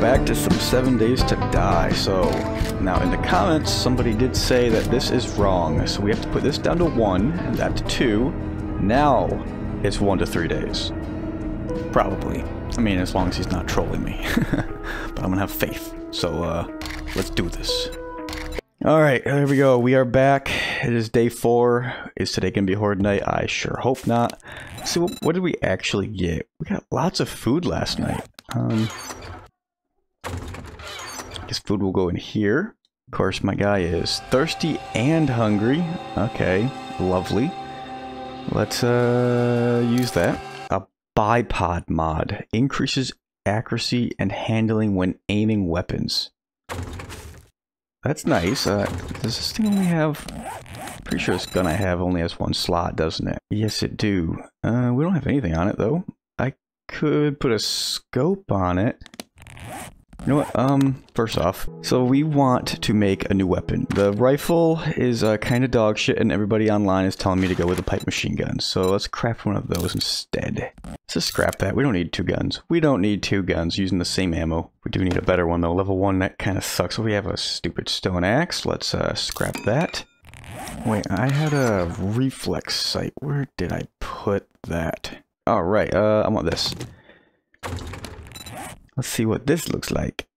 back to some 7 Days to Die. So, now in the comments, somebody did say that this is wrong. So we have to put this down to 1, and that to 2. Now, it's 1 to 3 days. Probably. I mean, as long as he's not trolling me. But I'm gonna have faith. So, let's do this. Alright, there we go. We are back. It is day 4. Is today gonna be Horde Night? I sure hope not. Let's see, what did we actually get? We got lots of food last night. I guess food will go in here. Of course, my guy is thirsty and hungry. Okay, lovely. Let's use that. A bipod mod. Increases accuracy and handling when aiming weapons. That's nice. Does this thing only have... Pretty sure this gun I have only has 1 slot, doesn't it? Yes, it do. We don't have anything on it, though. I could put a scope on it. You know what? First off, so we want to make a new weapon. The rifle is kind of dog shit, and everybody online is telling me to go with a pipe machine gun. So let's craft one of those instead. Let's just scrap that. We don't need 2 guns. We don't need 2 guns using the same ammo. We do need a better one, though. Level 1, that kind of sucks. We have a stupid stone axe. Let's scrap that. Wait, I had a reflex sight. Where did I put that? Alright, I want this. Let's see what this looks like.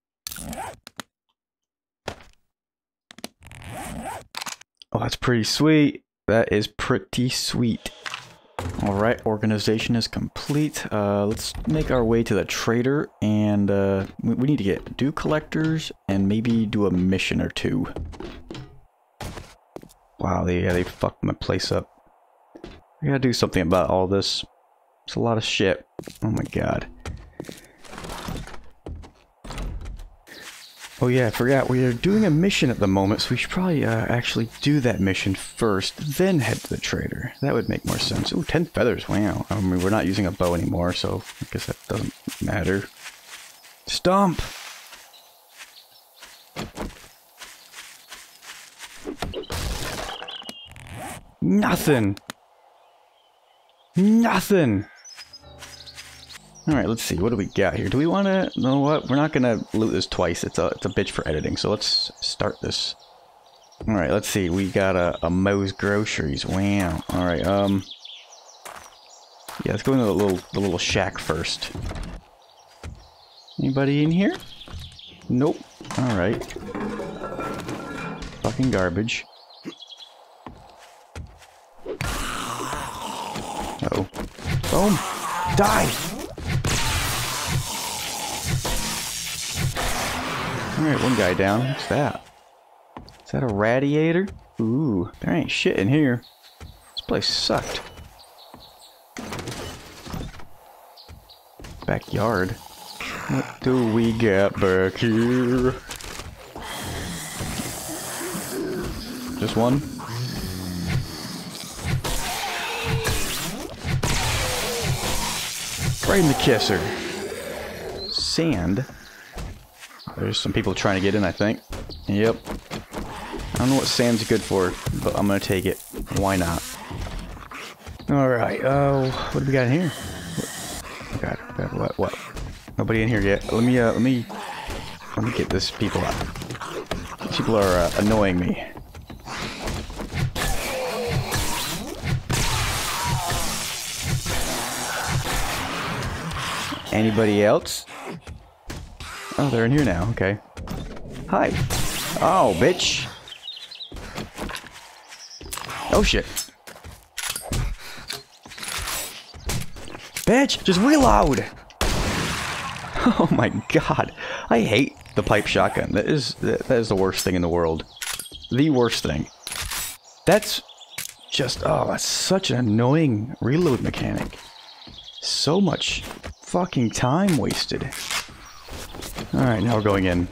Oh, that's pretty sweet. That is pretty sweet. Alright, organization is complete. Let's make our way to the trader, and we need to get dew collectors and maybe do a mission or 2. Wow, they fucked my place up. I gotta do something about all this. It's a lot of shit. Oh my god. Oh yeah, I forgot. We are doing a mission at the moment, so we should probably actually do that mission first, then head to the trader. That would make more sense. Ooh, 10 feathers, wow. I mean, we're not using a bow anymore, so I guess that doesn't matter. Stomp! Nothing! Nothing! Alright, let's see. What do we got here? Do we want to... You know what? We're not going to loot this twice. It's a bitch for editing. So let's start this. Alright, let's see. We got a Moe's Groceries. Wow. Alright, yeah, let's go into the little shack first. Anybody in here? Nope. Alright. Fucking garbage. Uh-oh. Boom! Die! Alright, one guy down. What's that? Is that a radiator? Ooh, there ain't shit in here. This place sucked. Backyard. What do we got back here? Just one? Right in the kisser. Sand. There's some people trying to get in, I think. Yep. I don't know what sand's good for, but I'm gonna take it. Why not? Alright, what do we got in here? What? Nobody in here yet. Let me get this people out. These people are annoying me. Anybody else? Oh, they're in here now. Okay. Hi. Oh, bitch. Oh, shit. Bitch, just reload. Oh my god. I hate the pipe shotgun. That is the worst thing in the world. The worst thing. That's just, oh, that's such an annoying reload mechanic. So much fucking time wasted. Alright, now we're going in.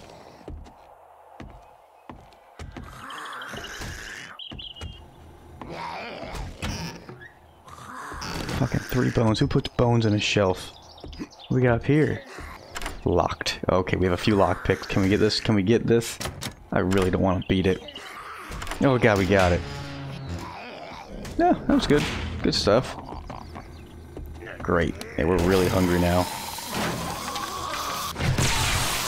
Fucking 3 bones. Who puts bones in a shelf? What we got up here? Locked. Okay, we have a few lock picks. Can we get this? Can we get this? I really don't want to beat it. Oh god, we got it. Yeah, that was good. Good stuff. Great. Hey, we're really hungry now.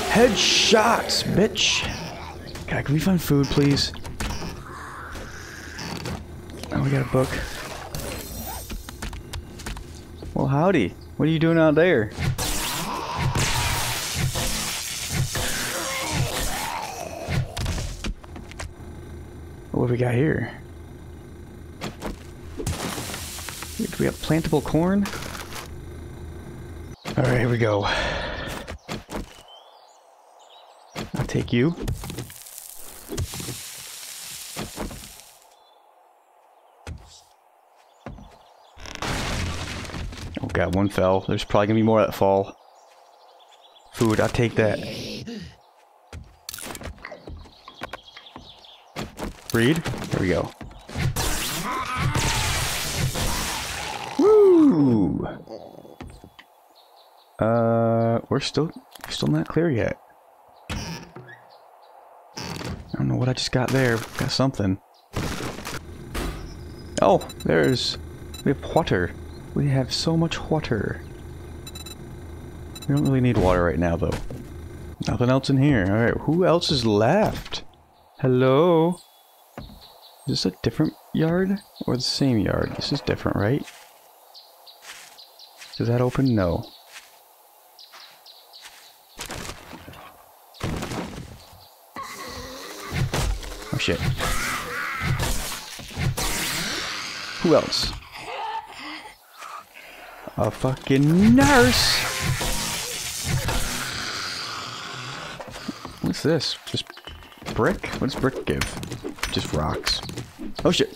Headshots, bitch. God, can we find food, please? Oh, we got a book. Well, howdy. What are you doing out there? What do we got here? Do we have plantable corn? Alright, here we go. I'll take you. Oh god, one fell. There's probably gonna be more that fall. Food, I'll take that. Breed? There we go. Woo! We're still not clear yet. I don't know what I just got there. Got something. Oh, we have water. We have so much water. We don't really need water right now, though. Nothing else in here. Alright, who else is left? Hello? Is this a different yard? Or the same yard? This is different, right? Does that open? No. Oh shit. Who else? A fucking nurse! What's this? Just brick? What does brick give? Just rocks. Oh shit.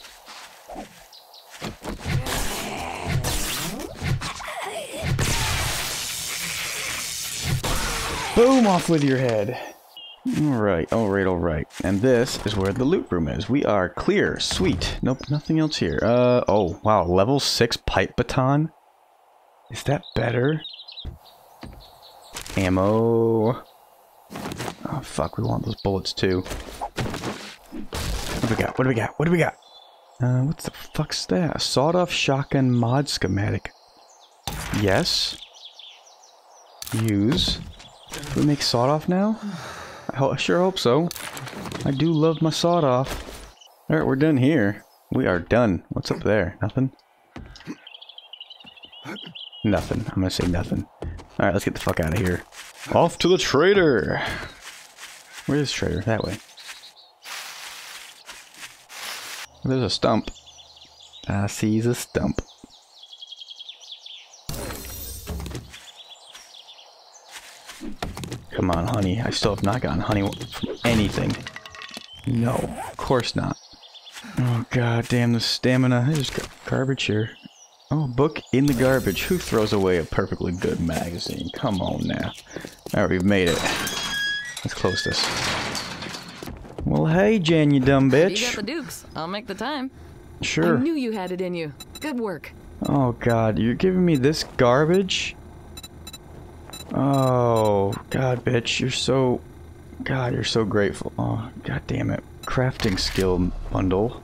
Boom! Off with your head. Alright, alright, alright. And this is where the loot room is. We are clear. Sweet. Nope, nothing else here. Oh, wow. Level 6 pipe baton? Is that better? Ammo. Oh, fuck. We want those bullets, too. What do we got? What do we got? What do we got? What the fuck's that? A sawed-off shotgun mod schematic. Yes. Use. Do we make sawed-off now? I sure hope so. I do love my sawed-off. Alright, we're done here. We are done. What's up there? Nothing? Nothing. I'm gonna say nothing. Alright, let's get the fuck out of here. Off to the trader! Where's the trader? That way. There's a stump. I sees a stump. Come on, honey. I still have not gotten honey from anything. No, of course not. Oh god damn the stamina. There's garbage here. Oh, book in the garbage. Who throws away a perfectly good magazine? Come on now. Alright, we've made it. Let's close this. Well, hey, Jan, you dumb bitch. You got the dukes. I'll make the time. Sure. I knew you had it in you. Good work. Oh god, you're giving me this garbage? Oh, god, bitch, you're so... God, you're so grateful. Oh, god damn it. Crafting skill bundle.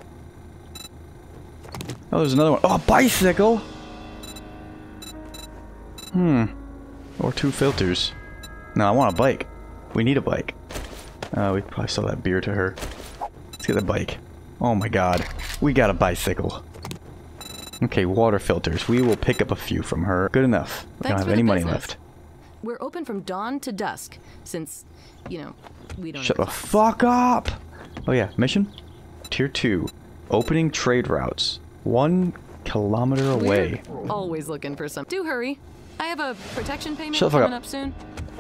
Oh, there's another one. Oh, bicycle! Or 2 filters. No, I want a bike. We need a bike. We probably sell that beer to her. Let's get a bike. Oh my god. We got a bicycle. Okay, water filters. We will pick up a few from her. Good enough. We don't have any money left. We're open from dawn to dusk, since, you know, we don't... Shut the fuck up! Oh yeah, mission? Tier 2. Opening trade routes. 1 kilometer away. We're always looking for some... Do hurry. I have a protection payment coming up soon.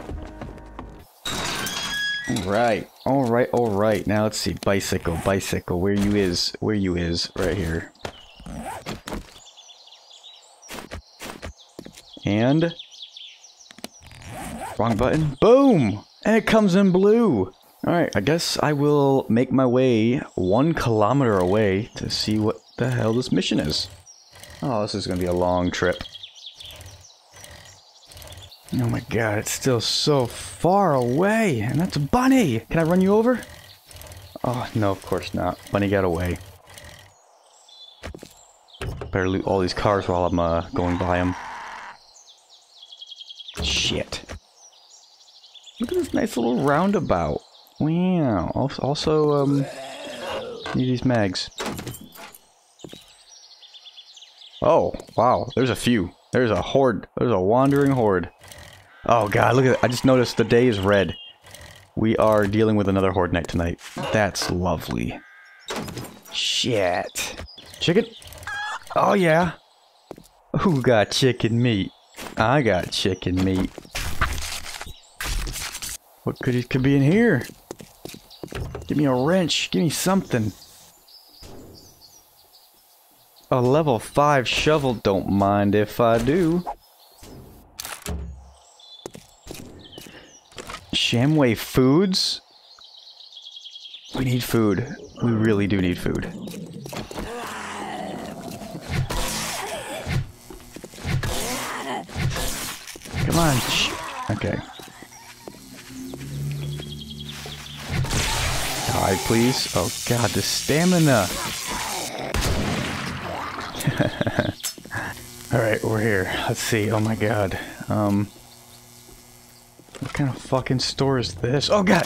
Alright, alright, alright. Now let's see. Bicycle, bicycle. Where you is? Right here. And... Wrong button. Boom! And it comes in blue! Alright, I guess I will make my way 1 kilometer away to see what the hell this mission is. Oh, this is gonna be a long trip. Oh my god, it's still so far away! And that's a bunny! Can I run you over? Oh, no, of course not. Bunny got away. Better loot all these cars while I'm going by them. Shit. Look at this Nice little roundabout. Wow. Also, need these mags. Oh, wow. There's a few. There's a horde. There's a wandering horde. Oh god, look at that. I just noticed the day is red. We are dealing with another horde night tonight. That's lovely. Shit. Chicken? Oh yeah. Who got chicken meat? I got chicken meat. What could be in here? Give me a wrench. Give me something. A level 5 shovel. Don't mind if I do. Shamway Foods? We need food. We really do need food. Come on. Okay. Die, please. Oh god, the stamina. Alright, we're here. Let's see. Oh my god. What kind of fucking store is this? Oh god!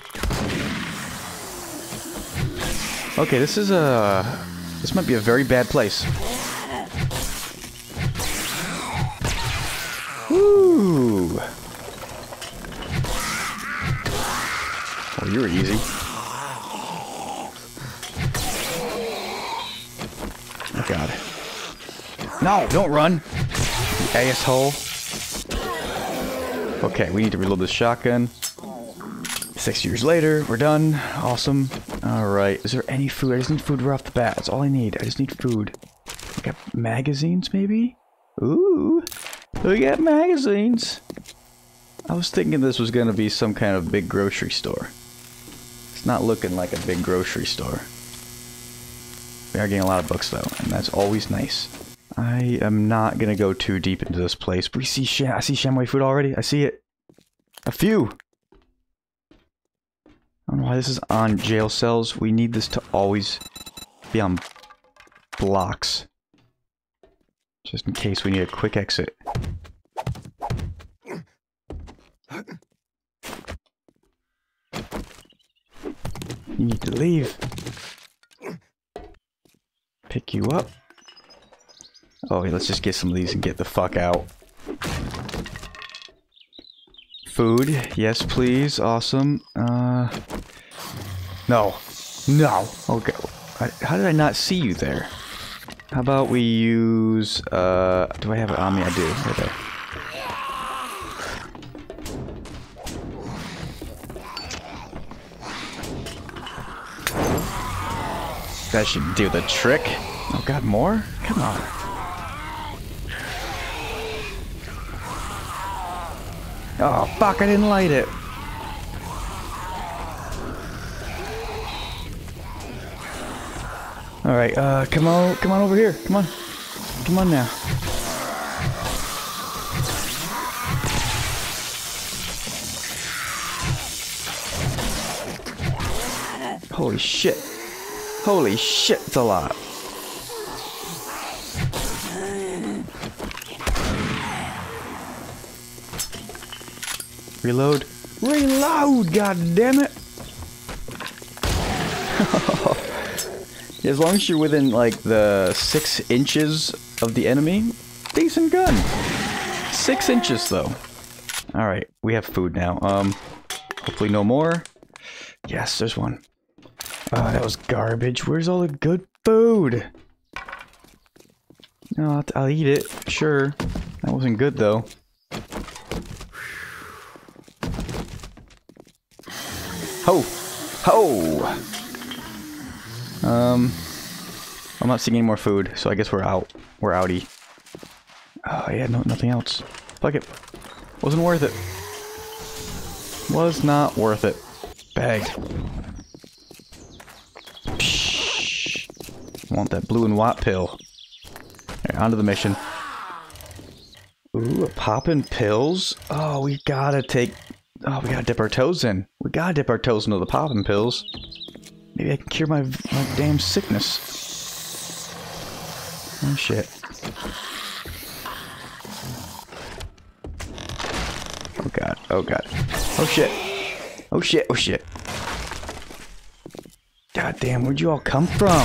Okay, this is this might be a very bad place. Woo! Oh, you were easy. Oh god. No, don't run! You asshole. Okay, we need to reload this shotgun. 6 years later, we're done. Awesome. Alright, is there any food? I just need food right off the bat. That's all I need. I just need food. We got magazines, maybe? Ooh, we got magazines. I was thinking this was gonna be some kind of big grocery store. It's not looking like a big grocery store. We are getting a lot of books though, and that's always nice. I am not gonna go too deep into this place. We see I see Shamway food already. I see it. A few. I don't know why this is on jail cells. We need this to always be on blocks. Just in case we need a quick exit. You need to leave. Pick you up. Oh, let's just get some of these and get the fuck out. Food. Yes, please. Awesome. No. No. Okay. How did I not see you there? How about we use, do I have it on me? I do. Right there. That should do the trick. Oh god, more? Come on. Oh fuck, I didn't light it. Alright, come on over here. Come on. Come on now. Holy shit. Holy shit, it's a lot. Reload. Reload, god damn it. As long as you're within like the 6 inches of the enemy, decent gun. 6 inches though. Alright, we have food now. Hopefully no more. Yes, there's one. Oh, that was garbage. Where's all the good food? No, I'll eat it. Sure. That wasn't good though. Ho! Ho! I'm not seeing any more food, so I guess we're out. We're outie. Oh yeah, no, nothing else. Fuck it. Wasn't worth it. Was not worth it. Bag. Psh. Want that blue and white pill. Alright, on to the mission. Ooh, a poppin' pills? Oh, we gotta take... Oh, we gotta dip our toes in. We gotta dip our toes into the poppin' pills. Maybe I can cure my damn sickness. Oh shit. Oh god, oh god. Oh shit. Oh shit, oh shit. God damn, where'd you all come from?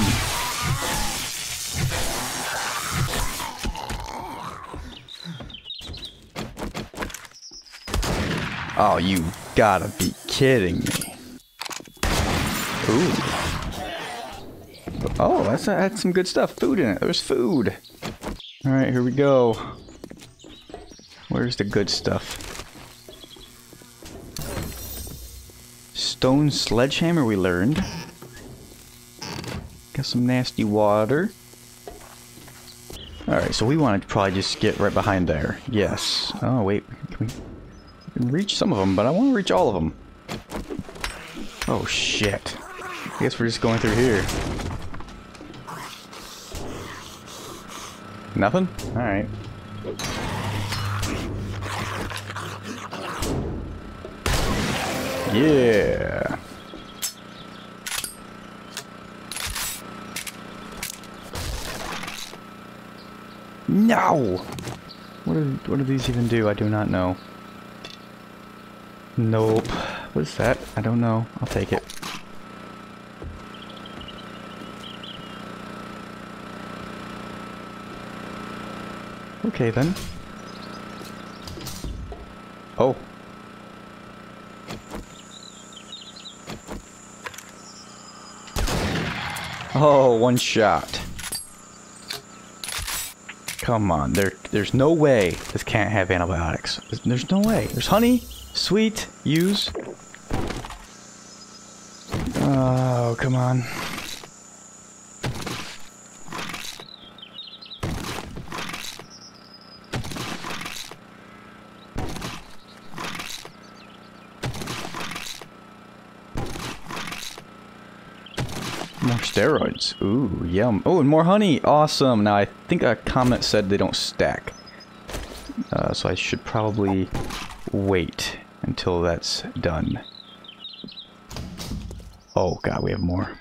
Oh, you gotta be kidding me. Ooh. Oh, that's some good stuff. Food in it. There's food. Alright, here we go. Where's the good stuff? Stone sledgehammer we learned. Got some nasty water. Alright, so we want to probably just get right behind there. Yes. Oh, wait. We can reach some of them, but I want to reach all of them. Oh, shit. I guess we're just going through here. Nothing? Alright. Yeah. No! What do these even do? I do not know. Nope. What is that? I don't know. I'll take it. Okay then. Oh. Oh, one shot. Come on, there's no way this can't have antibiotics. There's no way. There's honey, sweet, use. Oh, come on. More steroids. Ooh, yum. Oh, and more honey. Awesome. Now, I think a comment said they don't stack. So I should probably wait until that's done. Oh, God, we have more.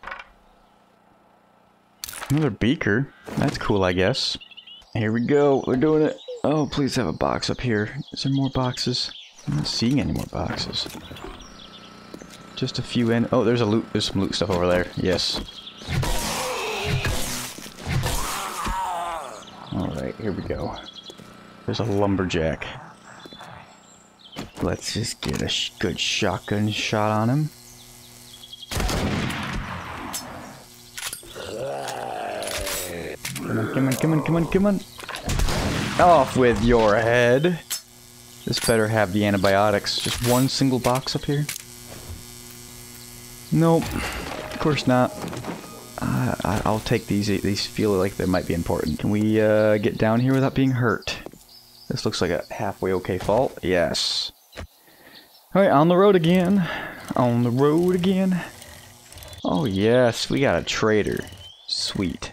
Another beaker. That's cool, I guess. Here we go. We're doing it. Oh, please have a box up here. Is there more boxes? I'm not seeing any more boxes. Just a few in. Oh, there's some loot stuff over there. Yes. Alright, here we go. There's a lumberjack. Let's just get a good shotgun shot on him. Come on, come on, come on, come on, come on. Off with your head. This better have the antibiotics. Just one single box up here. Nope, of course not. I'll take these. These feel like they might be important. Can we get down here without being hurt? This looks like a halfway okay fall. Yes. Alright, on the road again. On the road again. Oh yes, we got a trader. Sweet.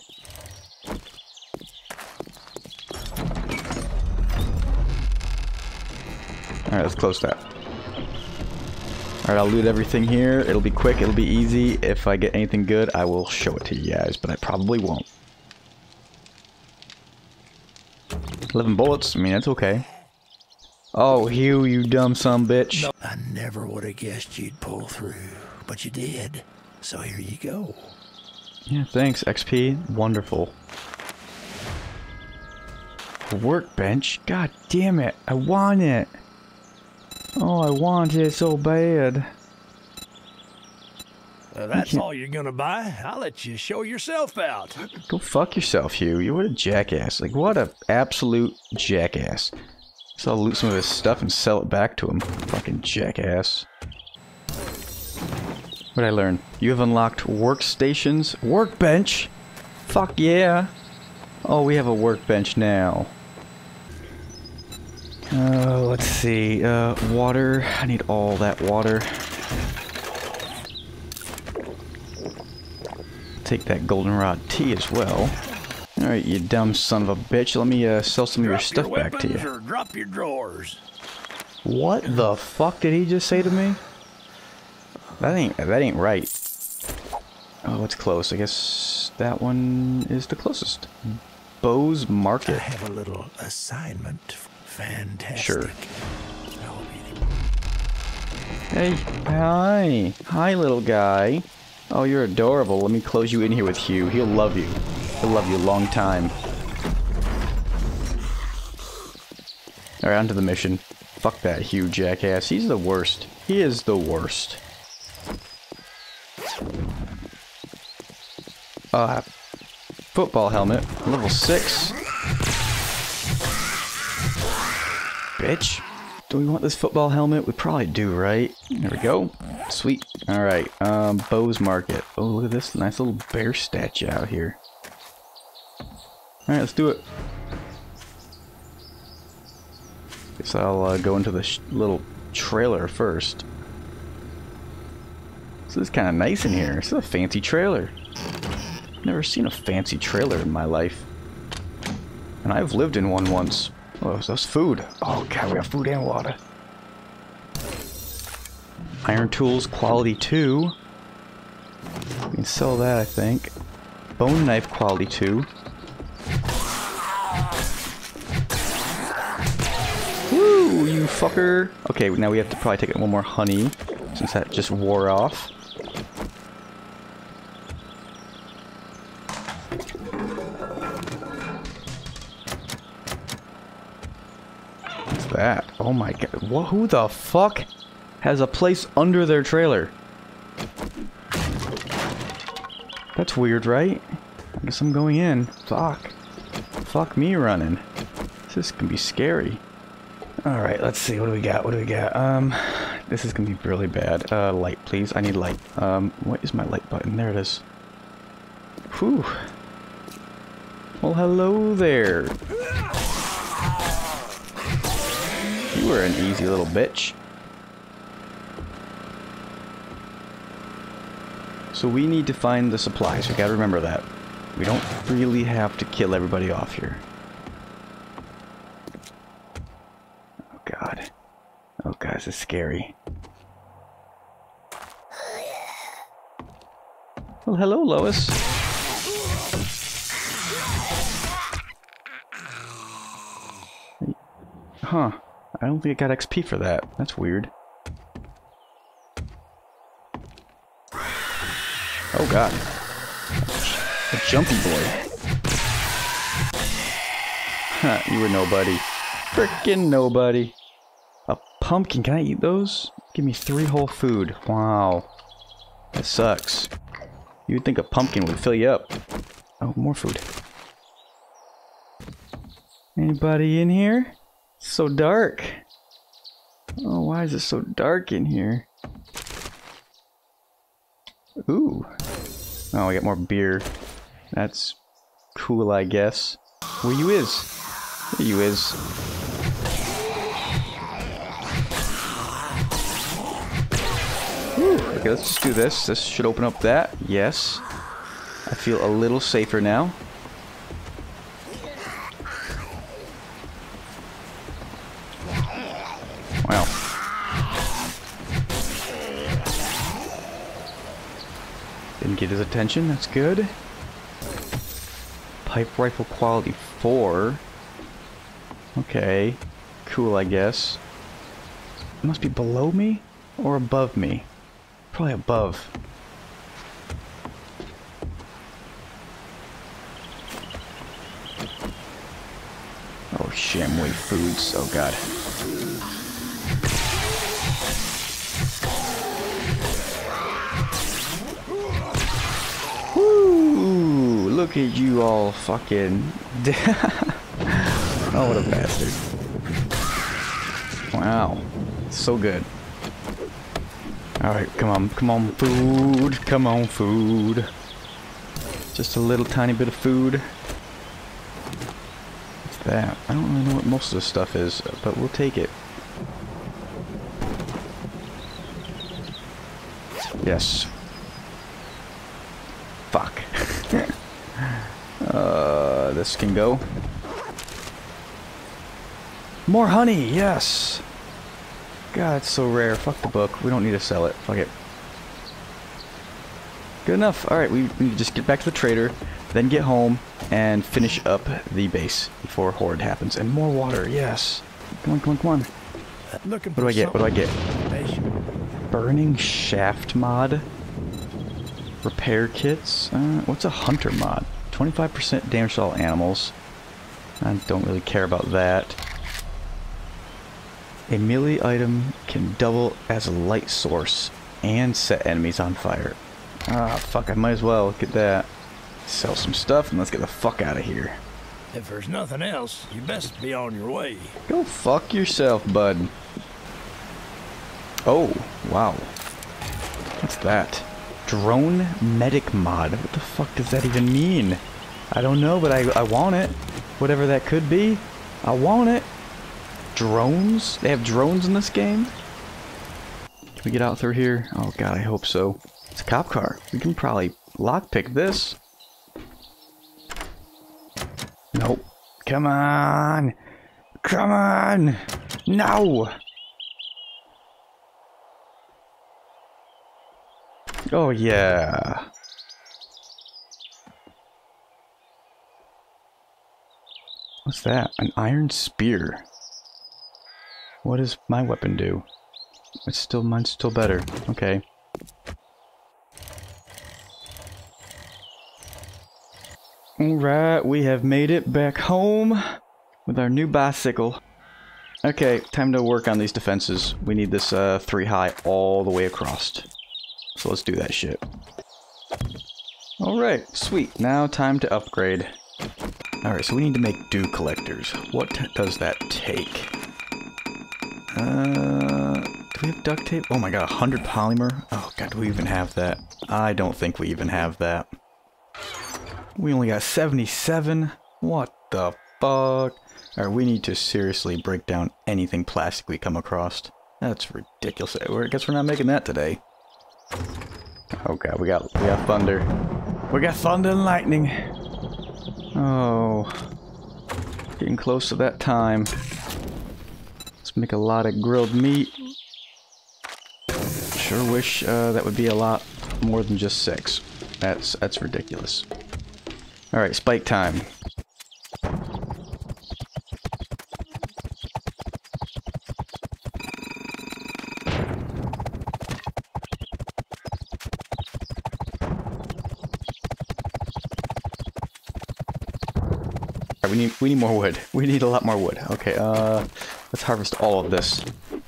Alright, let's close that. Alright, I'll loot everything here. It'll be quick, it'll be easy. If I get anything good, I will show it to you guys, but I probably won't. 11 bullets, I mean, that's okay. Oh, Hugh, you dumb sumbitch. No, I never would have guessed you'd pull through, but you did. So here you go. Yeah, thanks, XP. Wonderful. A workbench? God damn it, I want it. Oh, I want it so bad. That's all you're gonna buy? I'll let you show yourself out. Go fuck yourself, Hugh. You're what a jackass. Like, what a absolute jackass. So I'll loot some of his stuff and sell it back to him. Fucking jackass. What'd I learn? You have unlocked workstations. Workbench? Fuck yeah. Oh, we have a workbench now. Let's see. Water. I need all that water. Take that goldenrod tea as well. Alright, you dumb son of a bitch. Let me sell some of your stuff back to you. Or drop your drawers. What the fuck did he just say to me? That ain't right. Oh, it's close. I guess that one is the closest. Bo's Market. I have a little assignment. Fantastic. Sure. Hey, hi. Hi, little guy. Oh, you're adorable. Let me close you in here with Hugh. He'll love you. He'll love you a long time. Alright, on to the mission. Fuck that Hugh jackass. He's the worst. He is the worst. Football helmet. Level 6. Bitch. Do we want this football helmet? We probably do, right? There we go. Sweet. Alright, Bow's Market. Oh, look at this nice little bear statue out here. Alright, let's do it. Guess I'll go into the little trailer first. This is kind of nice in here. This is a fancy trailer. Never seen a fancy trailer in my life. And I've lived in one once. Oh, that's food. Oh god, we have food and water. Iron tools, quality 2. We can sell that, I think. Bone knife, quality 2. Woo, you fucker. Okay, now we have to probably take one more honey, since that just wore off. What's that? Oh my god. What, who the fuck has a place under their trailer? That's weird, right? I guess I'm going in. Fuck. Fuck me running. This can be scary. Alright, let's see. What do we got? What do we got? This is gonna be really bad. Light, please. I need light. What is my light button? There it is. Whew. Well, hello there. You were an easy little bitch. So we need to find the supplies. We gotta remember that. We don't really have to kill everybody off here. Oh god. Oh god, this is scary. Well, hello, Lois. Huh. I don't think I got XP for that. That's weird. Oh god. A jumpy boy. Huh, you were nobody. Frickin' nobody. A pumpkin, can I eat those? Give me 3 whole food. Wow. That sucks. You would think a pumpkin would fill you up. Oh, more food. Anybody in here? It's so dark. Oh, why is it so dark in here? Ooh. Oh, I got more beer. That's cool, I guess. Where you is? There you is. Whew. Okay, let's just do this. This should open up that. Yes. I feel a little safer now. Wow. Didn't get his attention, that's good. Pipe rifle quality 4. Okay. Cool, I guess. It must be below me or above me. Probably above. Oh, Shamway Foods. Oh god. Woo! Look at you all fucking... Oh, what a bastard. Wow. So good. Alright, come on, food. Come on, food. Just a little tiny bit of food. What's that? I don't really know what most of this stuff is, but we'll take it. Yes. Fuck. This can go. More honey, yes! God, it's so rare. Fuck the book. We don't need to sell it. Fuck it. Good enough. Alright, we need to just get back to the trader, then get home, and finish up the base before Horde happens. And more water, yes. Come on, come on, come on. Looking What do I get? What do I get? Burning shaft mod. Repair kits. What's a hunter mod? 25% damage to all animals. I don't really care about that. A melee item can double as a light source and set enemies on fire. Ah, fuck, I might as well get that. Sell some stuff and let's get the fuck out of here. If there's nothing else, you best be on your way. Go fuck yourself, bud. Oh, wow. What's that? Drone medic mod. What the fuck does that even mean? I don't know, but I want it. Whatever that could be, I want it. Drones? They have drones in this game? Can we get out through here? Oh god, I hope so. It's a cop car. We can probably lockpick this. Nope. Come on! Come on! No! Oh yeah. What's that? An iron spear. What does my weapon do? Mine's still better. Okay. Alright, we have made it back home with our new bicycle. Okay, time to work on these defenses. We need this 3 high all the way across. So let's do that shit. Alright, sweet. Now time to upgrade. Alright, so we need to make dew collectors. What does that take? Do we have duct tape? Oh my god, 100 polymer? Oh god, do we even have that? I don't think we even have that. We only got 77? What the fuck? Alright, we need to seriously break down anything plastic we come across. That's ridiculous. I guess we're not making that today. Oh god, we got thunder. We got thunder and lightning. Oh. Getting close to that time. Let's make a lot of grilled meat. Sure wish that would be a lot more than just 6. That's ridiculous. Alright, spike time. Alright, we need more wood. We need a lot more wood. Okay, let's harvest all of this.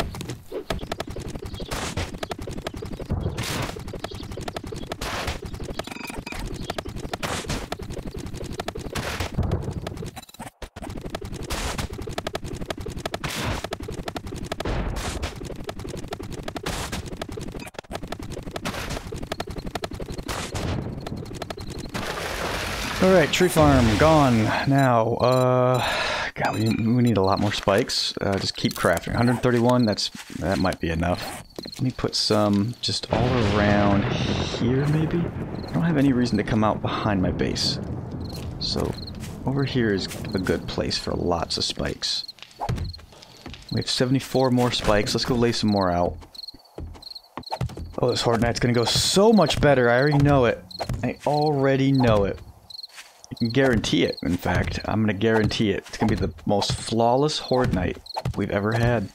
Alright, tree farm, gone. Now, god, we need a lot more spikes. Just keep crafting. 131, that might be enough. Let me put some just all around here, maybe? I don't have any reason to come out behind my base. So, over here is a good place for lots of spikes. We have 74 more spikes. Let's go lay some more out. Oh, this Horde Knight's gonna go so much better. I already know it. I already know it. I can guarantee it, in fact. I'm gonna guarantee it. It's gonna be the most flawless Horde Knight we've ever had.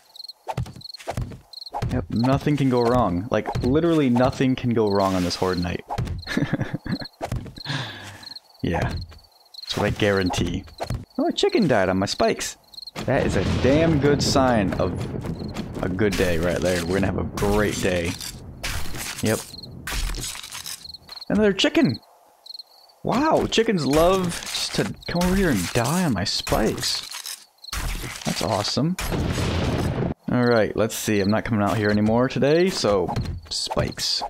Yep, nothing can go wrong. Like, literally nothing can go wrong on this Horde Knight. Yeah. That's what I guarantee. Oh, a chicken died on my spikes. That is a damn good sign of a good day right there. We're gonna have a great day. Yep. Another chicken! Wow, chickens love just to come over here and die on my spikes. That's awesome. Alright, let's see. I'm not coming out here anymore today, so spikes.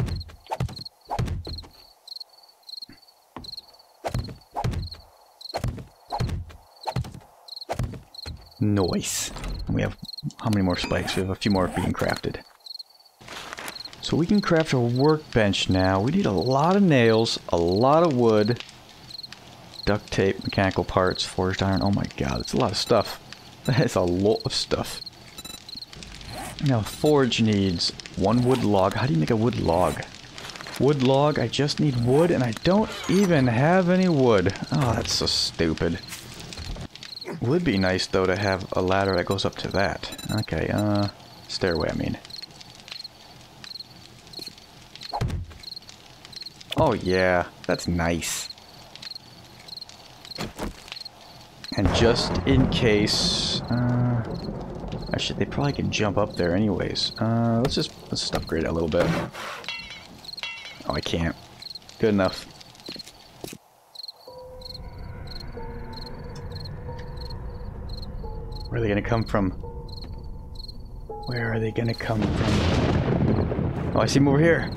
Nice. We have how many more spikes? We have a few more being crafted. So we can craft a workbench now. We need a lot of nails, a lot of wood, duct tape, mechanical parts, forged iron. Oh my god, that's a lot of stuff. That is a lot of stuff. Now, forge needs 1 wood log. How do you make a wood log? Wood log, I just need wood, and I don't even have any wood. Oh, that's so stupid. Would be nice, though, to have a ladder that goes up to that. Okay, stairway, I mean. Oh yeah, that's nice. And just in case, actually they probably can jump up there anyways. Let's just upgrade it a little bit. Oh, I can't. Good enough. Where are they gonna come from? Where are they gonna come from? Oh, I see them over here.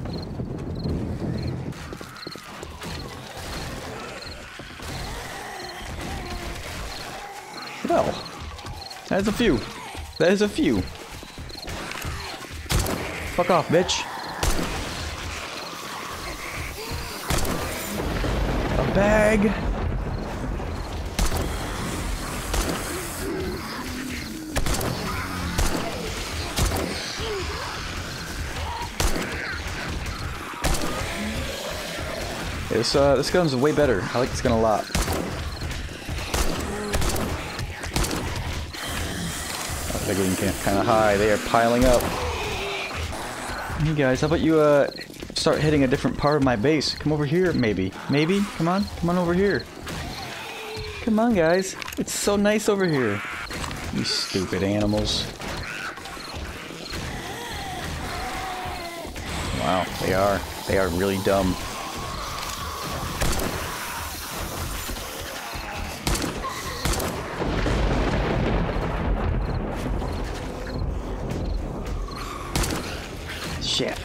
Well, that is a few. That is a few. Fuck off, bitch. A bag. This gun's way better. I like this gun a lot. Oh, they're getting kind of high. They are piling up. Hey guys, how about you start hitting a different part of my base? Come over here, maybe. Maybe? Come on over here. Come on, guys. It's so nice over here. You stupid animals. Wow, they are. They are really dumb. Shit.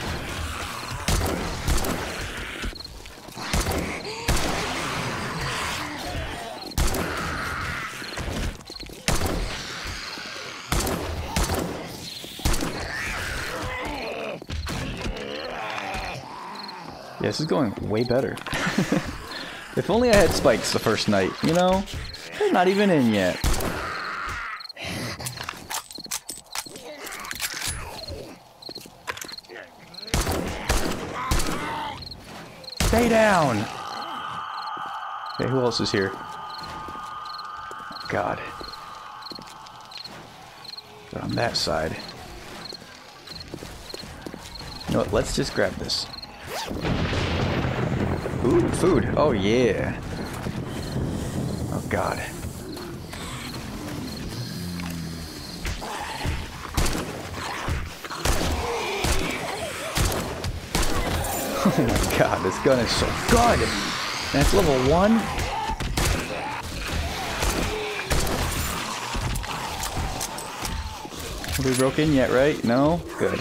Yeah, this is going way better. If only I had spikes the first night, you know? They're not even in yet. Stay down! Okay, who else is here? Oh, God. They're on that side. You know what? Let's just grab this. Ooh, food. Oh, yeah. Oh, God. Oh my God, this gun is so good! And it's level 1? Have we broke in yet, right? No? Good.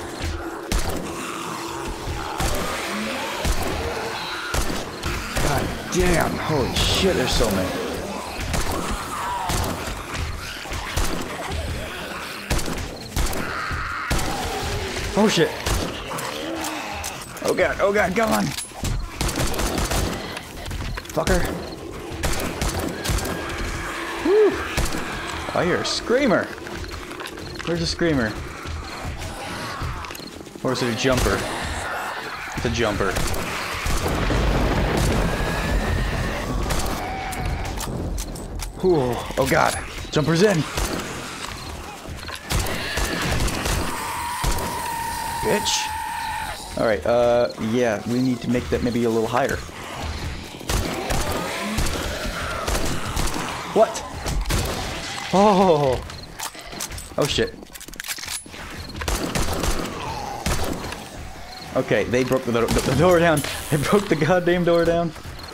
God damn! Holy shit, there's so many. Oh shit! Oh god, come on! Fucker. Woo! I hear a screamer! Where's the screamer? Or is it a jumper? It's a jumper. Ooh, oh god, jumper's in! Bitch! Alright, yeah, we need to make that maybe a little higher. What? Oh! Oh shit. Okay, they broke the door down. They broke the goddamn door down.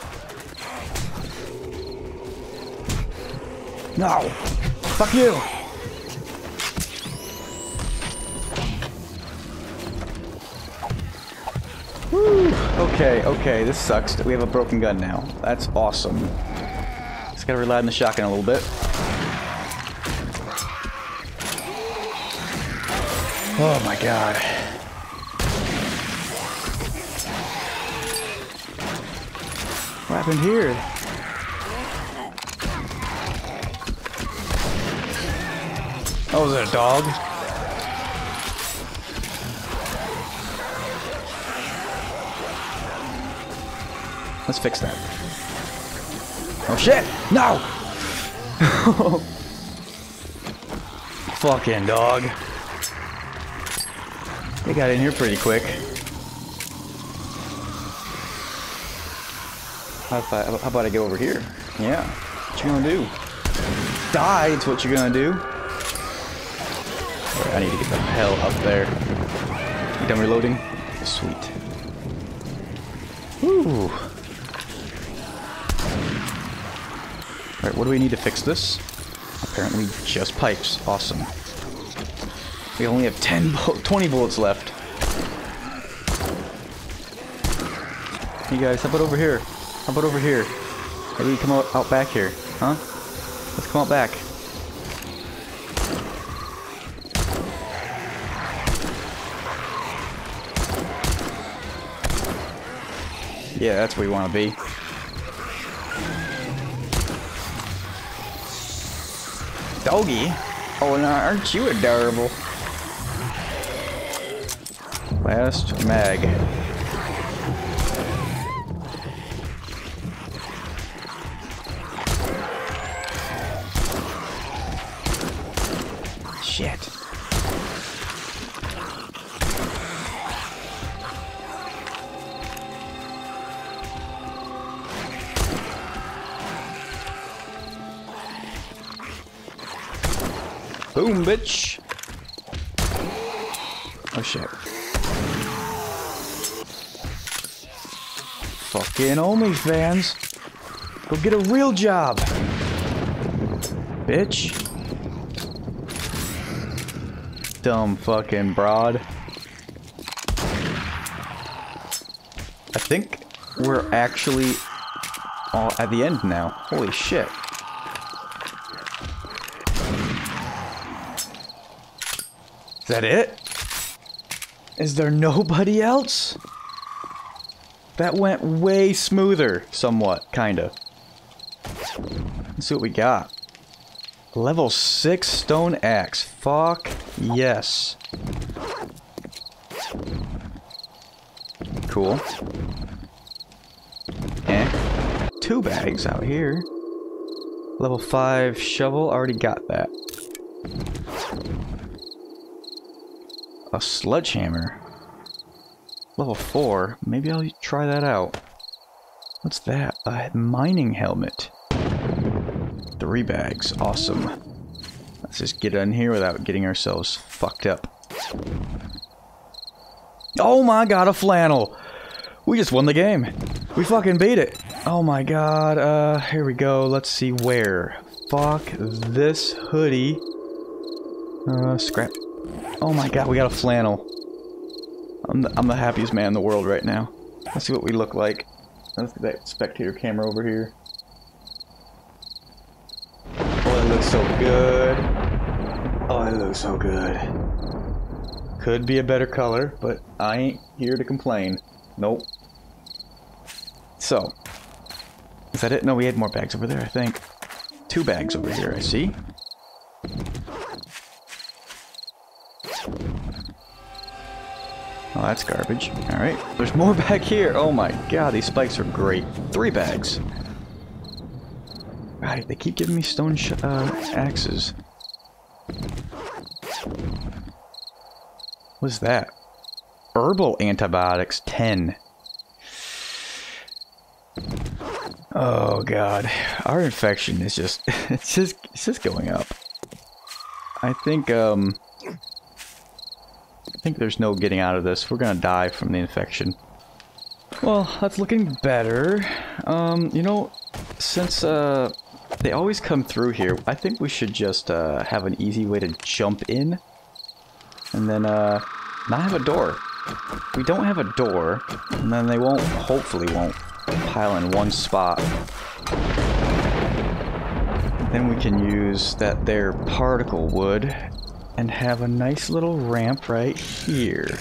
No! Fuck you! Woo! Okay, okay, this sucks. We have a broken gun now. That's awesome. Just gotta rely on the shotgun a little bit. Oh my god. What happened here? Oh, was it a dog? Let's fix that. Oh shit! No! Fucking dog. They got in here pretty quick. How about I go over here? Yeah. What you gonna do? Die, it's what you're gonna do. Alright, I need to get the hell up there. You done reloading? Sweet. Woo! Alright, what do we need to fix this? Apparently just pipes. Awesome. We only have 20 bullets left. Hey guys, how about over here? How about over here? Maybe we come out back here, huh? Let's come out back. Yeah, that's where we want to be. Doggy? Oh, no, aren't you adorable? Last mag. Shit. Boom, bitch. Oh shit. Fucking OnlyFans. Go get a real job. Bitch. Dumb fucking broad. I think we're actually all at the end now. Holy shit. Is that it? Is there nobody else? That went way smoother, somewhat, kinda. Let's see what we got. Level 6 stone axe. Fuck yes. Cool. Eh. 2 bags out here. Level 5 shovel. Already got that. A sledgehammer. Level 4. Maybe I'll try that out. What's that? A mining helmet. 3 bags. Awesome. Let's just get in here without getting ourselves fucked up. Oh my god, a flannel! We just won the game. We fucking beat it. Oh my god, here we go. Let's see where. Fuck this hoodie. Scrap. Oh my god, we got a flannel. I'm the happiest man in the world right now. Let's see what we look like. Let's get that spectator camera over here. Oh, it looks so good. Oh, it looks so good. Could be a better color, but I ain't here to complain. Nope. So, is that it? No, we had more bags over there, I think. 2 bags over here, I see. Oh, that's garbage. Alright. There's more back here. Oh my god, these spikes are great. 3 bags. Right, they keep giving me stone axes. What's that? Herbal antibiotics, 10. Oh god. Our infection is just it's just going up. I think there's no getting out of this. We're gonna die from the infection. Well, that's looking better. You know, since they always come through here, I think we should just have an easy way to jump in. And then not have a door. We don't have a door, and then they won't, hopefully won't, pile in one spot. Then we can use that there particle wood and have a nice little ramp right here.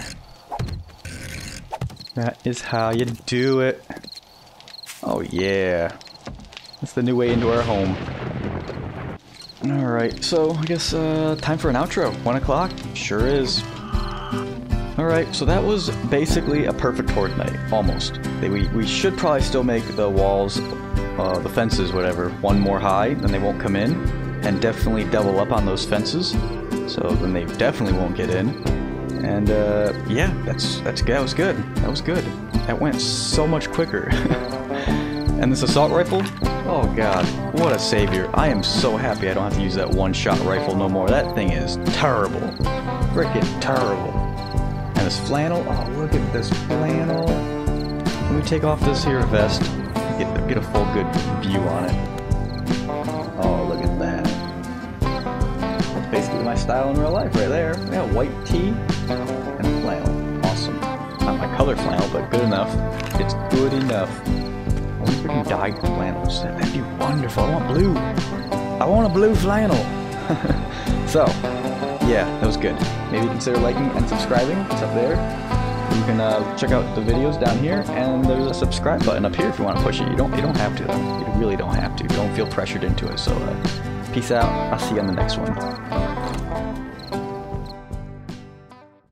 That is how you do it. Oh yeah. That's the new way into our home. Alright, so I guess time for an outro. 1 o'clock? Sure is. Alright, so that was basically a perfect horde night. Almost. We should probably still make the walls, the fences, whatever, 1 more high, then they won't come in. And definitely double up on those fences. So then they definitely won't get in. And yeah, that was good. That was good. That went so much quicker. And this assault rifle? Oh god, what a savior. I am so happy I don't have to use that one-shot rifle no more. That thing is terrible. Frickin' terrible. And this flannel, oh look at this flannel. Let me take off this here vest. Get a full good view on it. Oh, look at that. That's basically my style in real life right there. Yeah, white tee and flannel. Awesome. Not my color flannel, but good enough. It's good enough. I wonder if we can dye flannels. That'd be wonderful. I want blue. I want a blue flannel. So, yeah, that was good. Maybe consider liking and subscribing. It's up there. You can check out the videos down here, and there's a subscribe button up here if you want to push it. You don't have to though. You really don't have to. Don't feel pressured into it. So, peace out. I'll see you on the next one.